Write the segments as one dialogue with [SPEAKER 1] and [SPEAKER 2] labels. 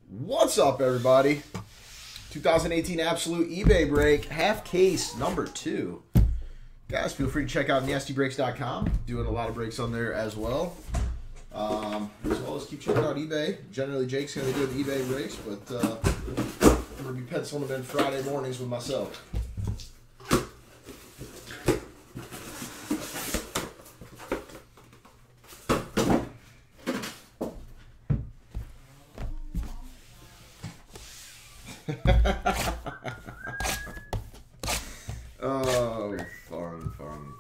[SPEAKER 1] What's up, everybody? 2018 Absolute eBay break, half case number 2. Guys, feel free to check out NastyBreaks.com. Doing a lot of breaks on there as well. As well as keep checking out eBay. Generally, Jake's going to be doing eBay breaks, but I'm going to be penciling them in Friday mornings with myself. Oh, fun.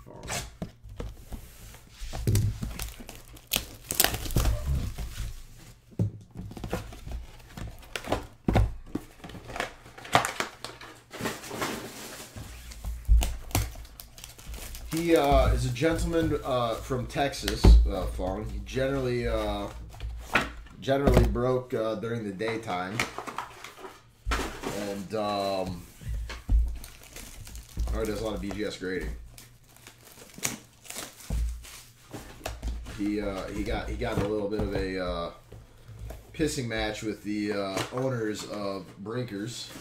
[SPEAKER 1] He is a gentleman from Texas, Fong. He generally broke during the daytime. And he does a lot of BGS grading. He got in a little bit of a pissing match with the owners of Breakers,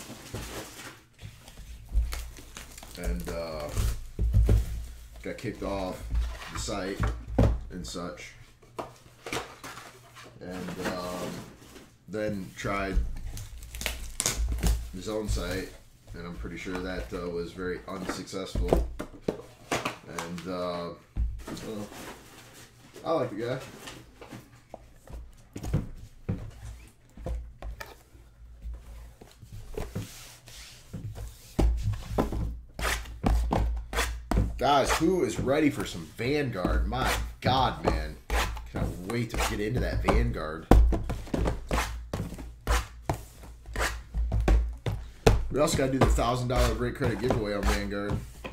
[SPEAKER 1] and got kicked off the site and such, and then tried his own site, and I'm pretty sure that was very unsuccessful. And well, I like the guy. Guys, who is ready for some Vanguard? My God, man. Cannot wait to get into that Vanguard. We also got to do the $1,000 break credit giveaway on Vanguard.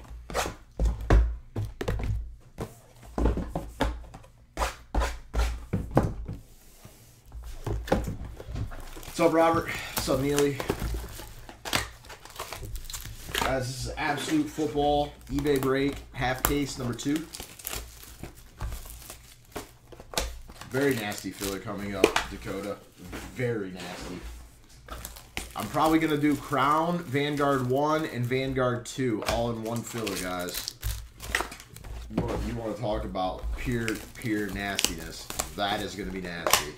[SPEAKER 1] What's up, Robert? What's up, Neely? Guys, this is Absolute Football eBay break, half case number 2. Very nasty filler coming up, Dakota. Very nasty. I'm probably going to do Crown, Vanguard 1, and Vanguard 2 all in one filler, guys. You want to talk about pure nastiness. That is going to be nasty.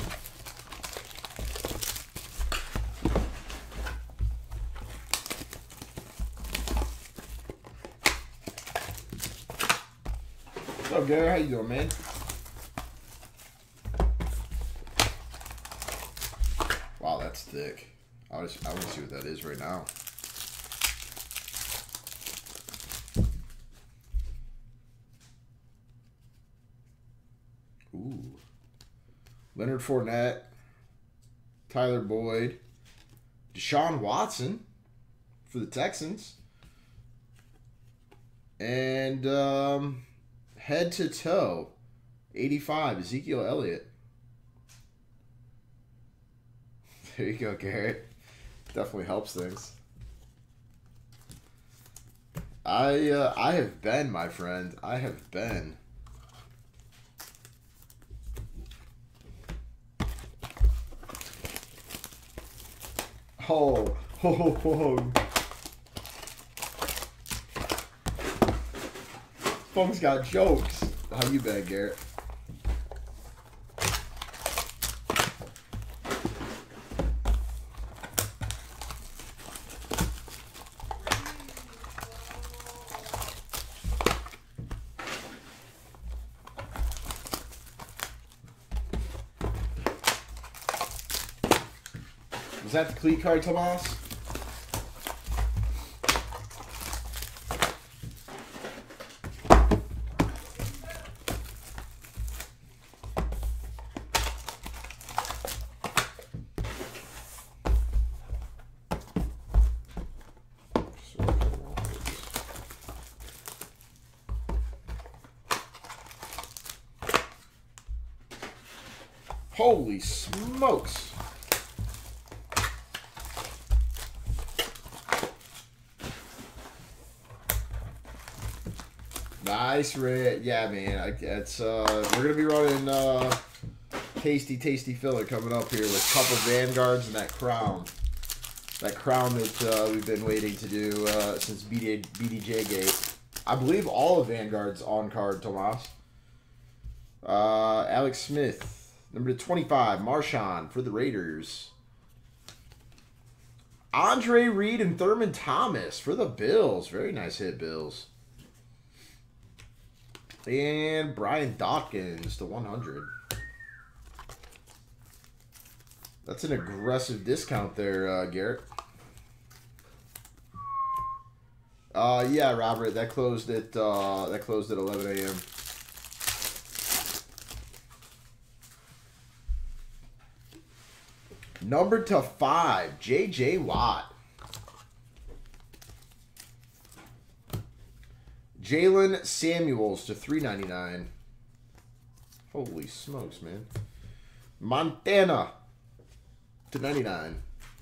[SPEAKER 1] What's up, Gary? How you doing, man? Wow, that's thick. I want to see what that is right now. Ooh. Leonard Fournette, Tyler Boyd, Deshaun Watson for the Texans, and head to toe, 85, Ezekiel Elliott. There you go, Garrett. Definitely helps things. I have been, my friend. I have been. Oh. Funk's got jokes. How you been, Garrett? Is that the cleat card, Tomas? Holy smokes. Nice red. Yeah, man. It's we're gonna be running tasty, tasty filler coming up here with a couple Vanguards and that crown. That crown that we've been waiting to do since BDJ Gate. I believe all of Vanguard's on card, Tomas. Alex Smith, number 25, Marshawn for the Raiders. Andre Reed and Thurman Thomas for the Bills. Very nice hit, Bills. And Brian Dawkins to 100. That's an aggressive discount there, Garrett. Yeah, Robert, that closed at 11 a.m. Number to 5, J.J. Watt. Jalen Samuels to 399. Holy smokes, man. Montana to 99.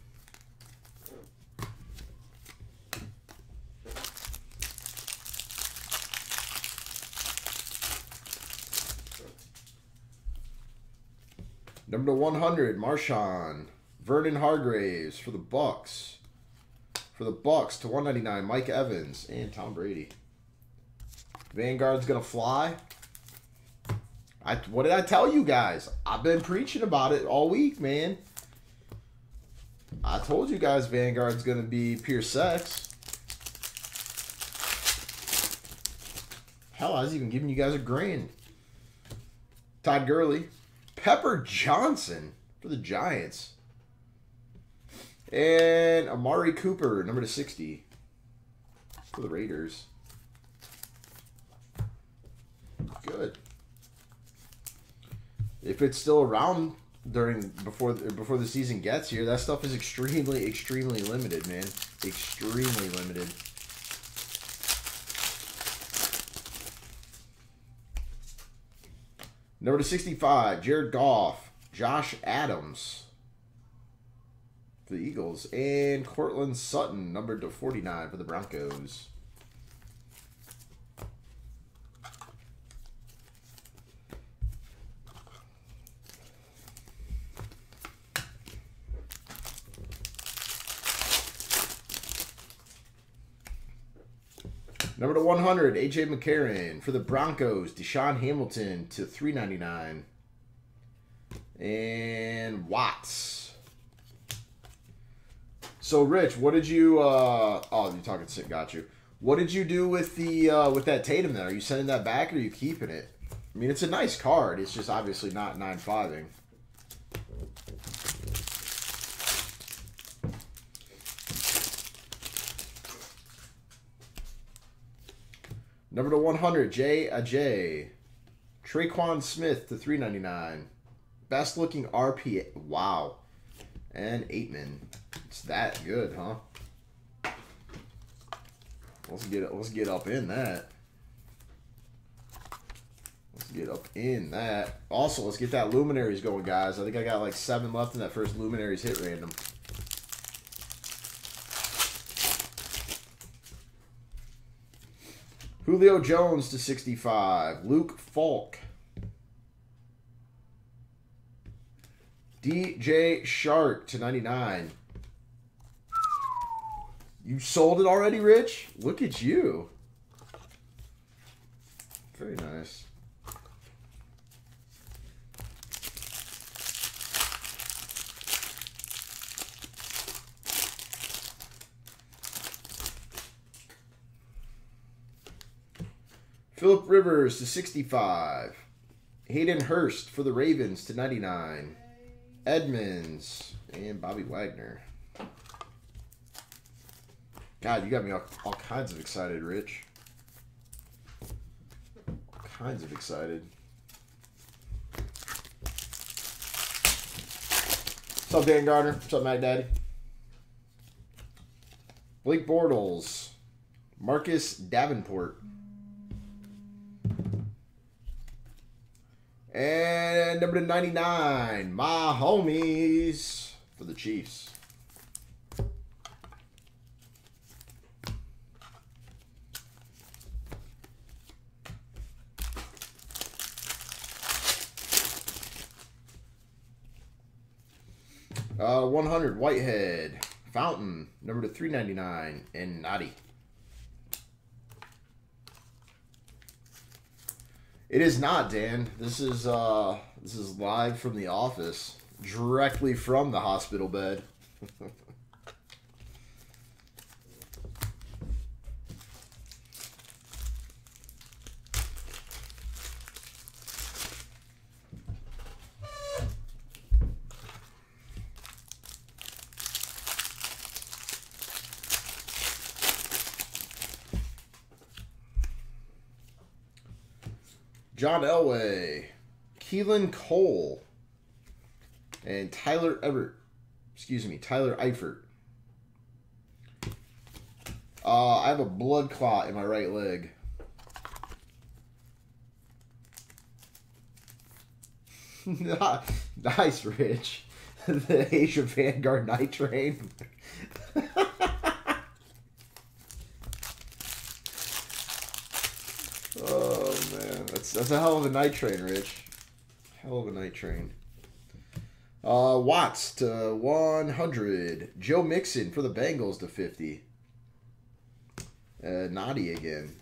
[SPEAKER 1] Number 100, Marshawn. Vernon Hargraves for the Bucks. For the Bucks to 199, Mike Evans and Tom Brady. Vanguard's going to fly. What did I tell you guys? I've been preaching about it all week, man. I told you guys Vanguard's going to be pure sex. Hell, I was even giving you guys a grand. Todd Gurley. Pepper Johnson for the Giants. And Amari Cooper, number to 60 for the Raiders. Good. If it's still around before the season gets here, that stuff is extremely, extremely limited, man. Extremely limited. Number to 65, Jared Goff, Josh Adams for the Eagles, and Cortland Sutton, numbered to 49 for the Broncos. Number to 100, A.J. McCarron for the Broncos. Deshaun Hamilton to 399. And Watts. So, Rich, what did you... oh, you're talking sick. Got you. What did you do with the with that Tatum then? Are you sending that back or are you keeping it? I mean, it's a nice card. It's just obviously not 9.5ing. Number to 100, J. Ajay. Traquan Smith to 399. Best looking RPA. Wow. And Aitman. It's that good, huh? Let's get up in that. Let's get up in that. Also, let's get that Luminaries going, guys. I think I got like 7 left in that first Luminaries hit random. Julio Jones to 65. Luke Falk. DJ Shark to 99. You sold it already, Rich? Look at you. Very nice. Phillip Rivers to 65. Hayden Hurst for the Ravens to 99. Edmonds and Bobby Wagner. God, you got me all kinds of excited, Rich. All kinds of excited. What's up, Dan Gardner? What's up, Mac Daddy? Blake Bortles. Marcus Davenport. And number 99, my homies for the Chiefs. 100 Whitehead. Fountain, number to 399, and Naughty. It is not, Dan. This is live from the office, directly from the hospital bed. John Elway, Keelan Cole, and Tyler Eifert. I have a blood clot in my right leg. Nice, Rich. The Asia Vanguard Night Train. Oh, man. That's a hell of a night train, Rich. Hell of a night train. Watts to 100. Joe Mixon for the Bengals to 50. Naughty again.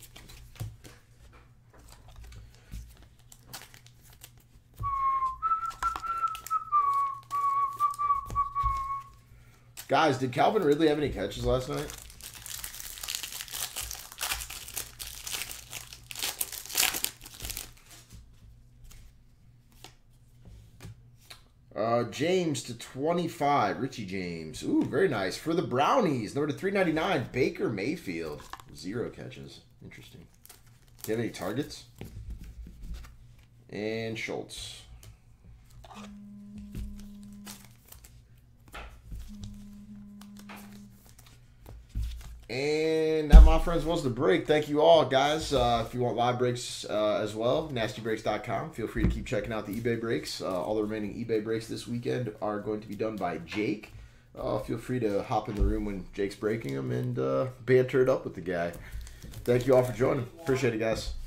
[SPEAKER 1] Guys, did Calvin Ridley have any catches last night? James to 25. Richie James. Ooh, very nice. For the Brownies, number to 399. Baker Mayfield. 0 catches. Interesting. Do you have any targets? And Schultz. And that, my friends, was the break. Thank you all, guys. If you want live breaks as well, nastybreaks.com. Feel free to keep checking out the eBay breaks. All the remaining eBay breaks this weekend are going to be done by Jake. Feel free to hop in the room when Jake's breaking them and banter it up with the guy. Thank you all for joining. Appreciate it, guys.